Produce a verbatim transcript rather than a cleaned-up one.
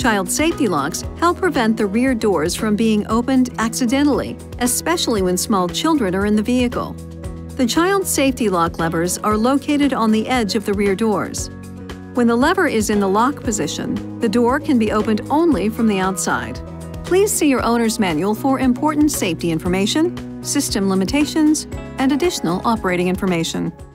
Child safety locks help prevent the rear doors from being opened accidentally, especially when small children are in the vehicle. The child safety lock levers are located on the edge of the rear doors. When the lever is in the lock position, the door can be opened only from the outside. Please see your owner's manual for important safety information, system limitations, and additional operating information.